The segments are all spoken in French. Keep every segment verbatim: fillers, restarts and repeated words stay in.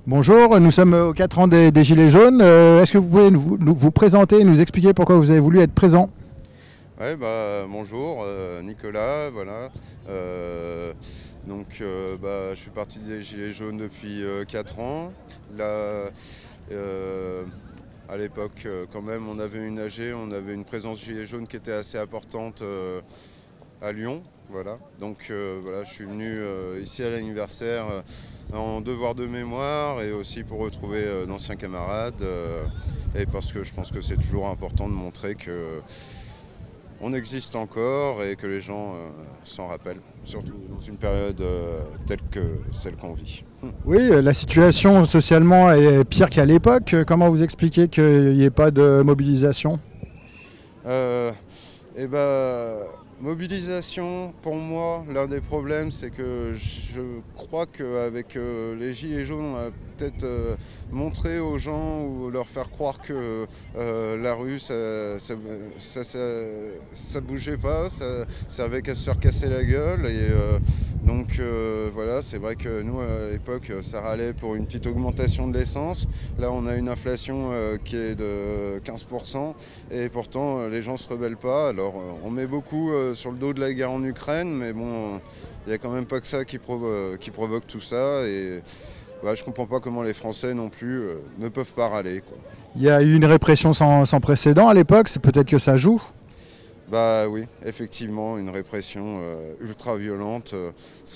Bonjour, nous sommes aux quatre ans des, des Gilets jaunes. Euh, Est-ce que vous pouvez nous, nous- vous présenter et nous expliquer pourquoi vous avez voulu être présent? Ouais, bah, bonjour, euh, Nicolas, voilà. Euh, donc, euh, bah, je suis parti des Gilets jaunes depuis euh, quatre ans. Là, euh, à l'époque, euh, quand même, on avait une A G, on avait une présence Gilets jaunes qui était assez importante euh, à Lyon. Voilà. Donc, euh, voilà, je suis venu euh, ici à l'anniversaire euh, en devoir de mémoire et aussi pour retrouver euh, d'anciens camarades. euh, et parce que je pense que c'est toujours important de montrer que on existe encore et que les gens euh, s'en rappellent, surtout dans une période euh, telle que celle qu'on vit. Oui, euh, la situation socialement est pire qu'à l'époque. Euh, Comment vous expliquez qu'il n'y ait pas de mobilisation? Euh, et ben, mobilisation, pour moi, l'un des problèmes, c'est que je crois qu'avec euh, les Gilets jaunes, on a peut-être euh, montré aux gens ou leur faire croire que euh, la rue, ça, ça, ça, ça, ça bougeait pas, ça servait qu'à se faire casser la gueule. Et euh, donc euh, voilà, c'est vrai que nous, à l'époque, ça râlait pour une petite augmentation de l'essence. Là, on a une inflation euh, qui est de quinze pour cent et pourtant, euh, les gens ne se rebellent pas. Alors, euh, on met beaucoup euh, sur le dos de la guerre en Ukraine, mais bon, il n'y a quand même pas que ça qui, provo- qui provoque tout ça. Et ouais, je ne comprends pas comment les Français non plus euh, ne peuvent pas râler, quoi. Il y a eu une répression sans, sans précédent à l'époque, c'est peut-être que ça joue. Bah oui, effectivement, une répression euh, ultra violente, euh,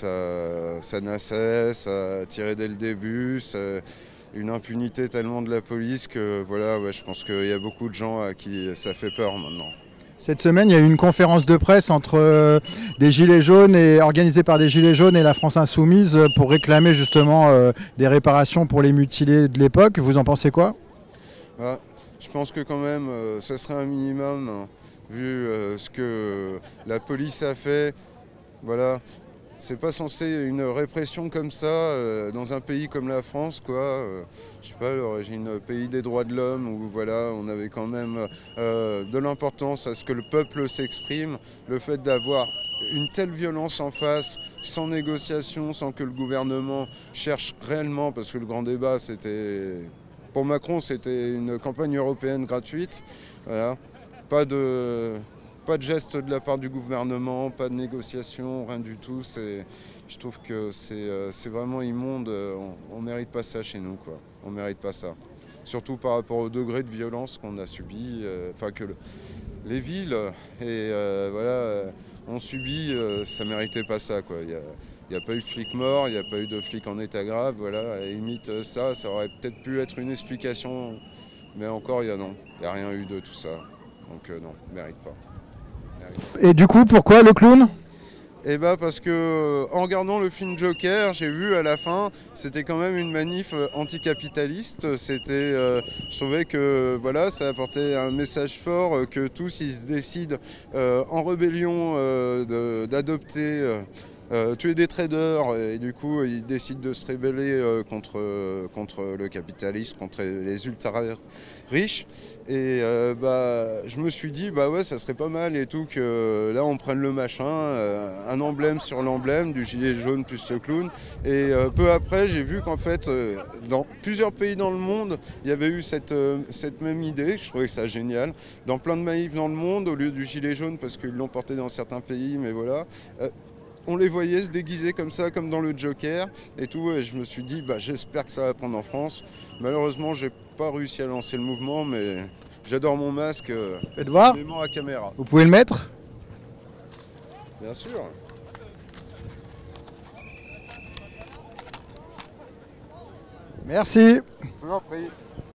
ça, ça naissait, ça tirait dès le début, ça- une impunité tellement de la police que voilà, ouais, je pense qu'il y a beaucoup de gens à qui ça fait peur maintenant. Cette semaine, il y a eu une conférence de presse entre euh, des Gilets jaunes et organisée par des Gilets jaunes et la France Insoumise euh, pour réclamer justement euh, des réparations pour les mutilés de l'époque. Vous en pensez quoi? Bah, je pense que quand même, euh, ça serait un minimum, hein, vu euh, ce que la police a fait. Voilà, c'est pas censé une répression comme ça euh, dans un pays comme la France, quoi. Euh, je sais pas, l'origine pays des droits de l'homme où voilà, on avait quand même euh, de l'importance à ce que le peuple s'exprime. Le fait d'avoir une telle violence en face, sans négociation, sans que le gouvernement cherche réellement, parce que le grand débat, c'était pour Macron, c'était une campagne européenne gratuite. Voilà, pas de pas de geste de la part du gouvernement, pas de négociation, rien du tout. C'est, je trouve que c'est euh, c'est vraiment immonde. On ne mérite pas ça chez nous, quoi. On ne mérite pas ça. Surtout par rapport au degré de violence qu'on a subi. euh, Enfin, que le- les villes et euh, voilà, euh, ont subi, euh, ça ne méritait pas ça, quoi. Il n'y a, il y a pas eu de flic mort, il n'y a pas eu de flic en état grave. Voilà, à la limite, euh, ça, ça aurait peut-être pu être une explication. Mais encore, il y a non. Il n'y a rien eu de tout ça. Donc euh, non, il ne mérite pas. Et du coup, pourquoi le clown? Eh bah parce que euh, en regardant le film Joker, j'ai vu à la fin, c'était quand même une manif euh, anticapitaliste. C'était, euh, je trouvais que voilà, ça apportait un message fort euh, que tous ils se décident euh, en rébellion euh, de- d'adopter. euh, euh, tuer des traders et du coup ils décident de se rébeller euh, contre, euh, contre le capitalisme, contre les ultra riches. Et euh, bah, je me suis dit, bah ouais, ça serait pas mal et tout que là on prenne le machin, euh, un emblème sur l'emblème du gilet jaune plus le clown. Et euh, peu après, j'ai vu qu'en fait, euh, dans plusieurs pays dans le monde, il y avait eu cette, euh, cette même idée. Je trouvais ça génial. Dans plein de manifs dans le monde, au lieu du gilet jaune, parce qu'ils l'ont porté dans certains pays, mais voilà. euh, on les voyait se déguiser comme ça, comme dans le Joker et tout. Et je me suis dit, bah, j'espère que ça va prendre en France. Malheureusement, j'ai pas réussi à lancer le mouvement, mais j'adore mon masque. euh, Faites C'est voir. une mémoire à caméra. Vous pouvez le mettre? Bien sûr. Merci. Je vous en prie.